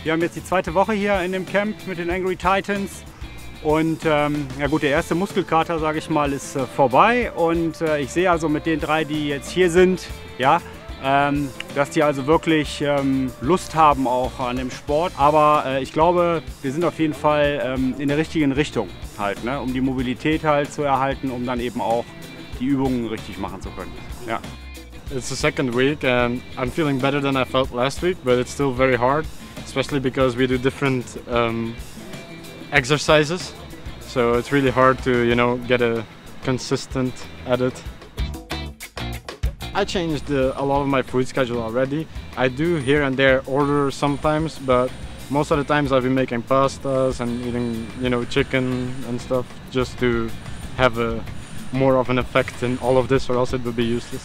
Wir haben jetzt die zweite Woche hier in dem Camp mit den Angry Titans. Und ja gut, der erste Muskelkater, sage ich mal, ist vorbei. Und ich sehe also mit den drei, die jetzt hier sind, ja, dass die also wirklich Lust haben auch an dem Sport. Aber ich glaube, wir sind auf jeden Fall in der richtigen Richtung halt, ne? Um die Mobilität halt zu erhalten, um dann eben auch die Übungen richtig machen zu können. Ja. It's the second week and I'm feeling better than I felt last week, but it's still very hard, especially because we do different exercises. So it's really hard to, you know, get a consistent at it. I changed a lot of my food schedule already. I do here and there order sometimes, but most of the times I've been making pastas and eating, you know, chicken and stuff just to have a more of an effect in all of this, or else it would be useless.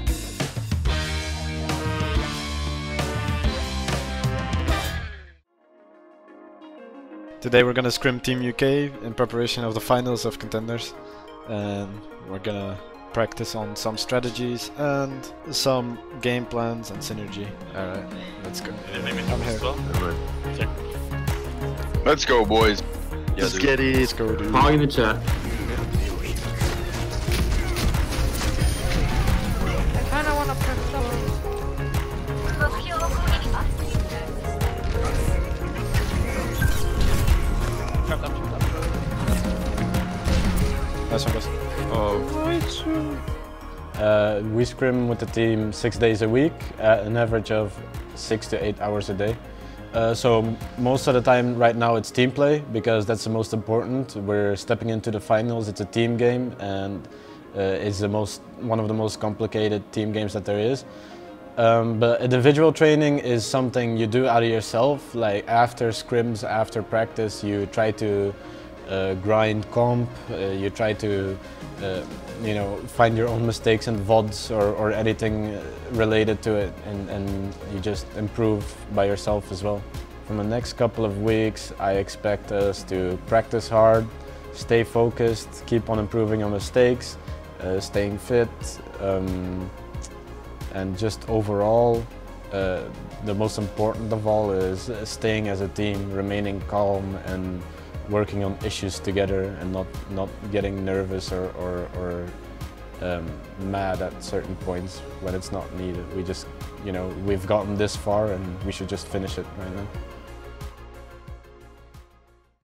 Today we're gonna scrim Team UK in preparation of the finals of Contenders, and we're gonna practice on some strategies and some game plans and synergy. Alright, let's go. I'm here. Let's go, boys. Let's get it. Let's go, dude. Talk in the chat. I kinda wanna press double. Nice one, guys. We scrim with the team 6 days a week at an average of 6 to 8 hours a day. So most of the time right now it's team play because that's the most important. We're stepping into the finals, it's a team game, and it's one of the most complicated team games that there is. But individual training is something you do out of yourself, like after scrims, after practice, you try to grind comp, you try to you know, find your own mistakes in VODs or anything related to it, and you just improve by yourself as well. From the next couple of weeks, I expect us to practice hard, stay focused, keep on improving our mistakes, staying fit, and just overall, the most important of all is staying as a team, remaining calm and working on issues together and not getting nervous or mad at certain points when it's not needed. We just, you know, we've gotten this far and we should just finish it right now.